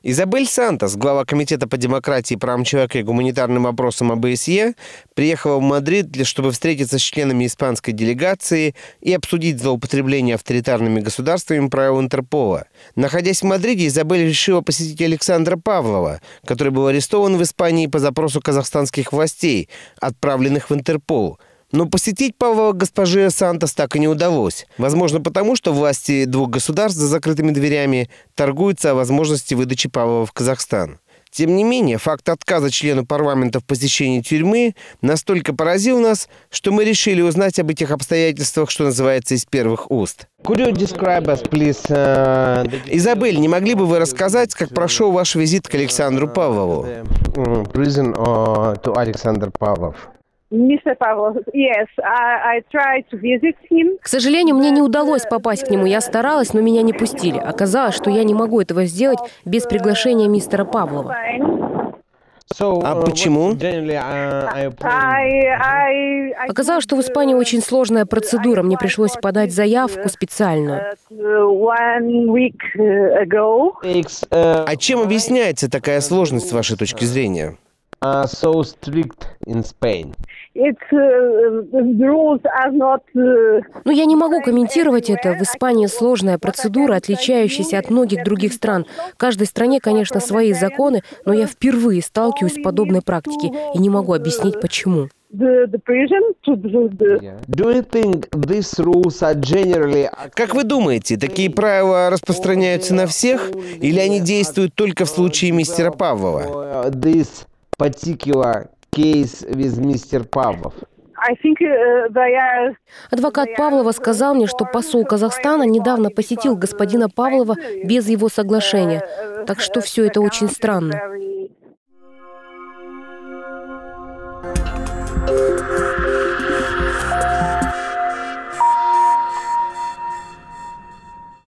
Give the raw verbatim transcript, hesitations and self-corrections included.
Изабель Сантос, глава Комитета по демократии, правам человека и гуманитарным вопросам ОБСЕ, приехала в Мадрид, для, чтобы встретиться с членами испанской делегации и обсудить злоупотребление авторитарными государствами правил Интерпола. Находясь в Мадриде, Изабель решила посетить Александра Павлова, который был арестован в Испании по запросу казахстанских властей, отправленных в Интерпол. Но посетить Павлова госпоже Сантос так и не удалось. Возможно, потому что власти двух государств за закрытыми дверями торгуются о возможности выдачи Павлова в Казахстан. Тем не менее, факт отказа члену парламента в посещении тюрьмы настолько поразил нас, что мы решили узнать об этих обстоятельствах, что называется, из первых уст. Us, please, uh... Изабель, не могли бы вы рассказать, как прошел ваш визит к Александру Павлову? Prison uh, to Alexander Pavlov. мистер Павлов, yes, I, I tried to visit him. К сожалению, мне не удалось попасть к нему. Я старалась, но меня не пустили. Оказалось, что я не могу этого сделать без приглашения мистера Павлова. А почему? Оказалось, что в Испании очень сложная процедура. Мне пришлось подать заявку специальную. А чем объясняется такая сложность с вашей точки зрения? Are so strict in Spain. It's, uh, the rules are not, uh... Но я не могу комментировать это. В Испании сложная процедура, отличающаяся от многих других стран. В каждой стране, конечно, свои законы, но я впервые сталкиваюсь с подобной практикой и не могу объяснить, почему. Как вы думаете, такие правила распространяются на всех, или они действуют только в случае мистера Павлова? Particular case with мистер Павлов. Адвокат Павлова сказал мне, что посол Казахстана недавно посетил господина Павлова без его соглашения. Так что все это очень странно.